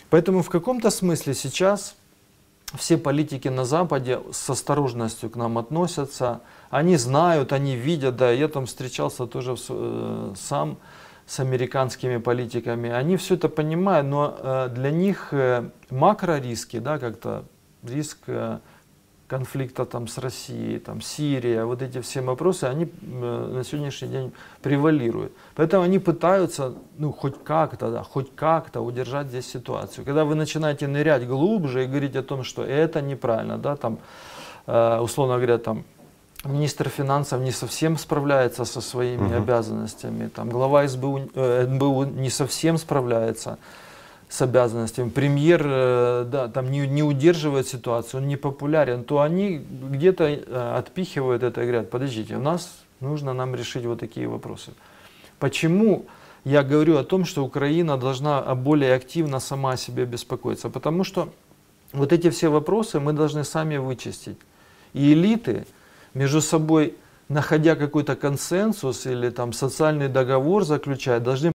Поэтому в каком-то смысле сейчас все политики на Западе с осторожностью к нам относятся. Они знают, они видят, да, я там встречался тоже сам с американскими политиками. Они все это понимают, но для них макрориски, да, как-то риск конфликта там с Россией, там Сирия, вот эти все вопросы, они на сегодняшний день превалируют. Поэтому они пытаются, ну, хоть как-то, да, хоть как-то удержать здесь ситуацию. Когда вы начинаете нырять глубже и говорить о том, что это неправильно, да, там, условно говоря, там, министр финансов не совсем справляется со своими обязанностями, там, глава НБУ не совсем справляется с обязанностями, премьер да, там не удерживает ситуацию, он не популярен, то они где-то отпихивают это и говорят: подождите, нужно нам решить вот такие вопросы. Почему я говорю о том, что Украина должна более активно сама о себе беспокоиться? Потому что вот эти все вопросы мы должны сами вычистить. И элиты между собой, находя какой-то консенсус или там социальный договор заключать, должны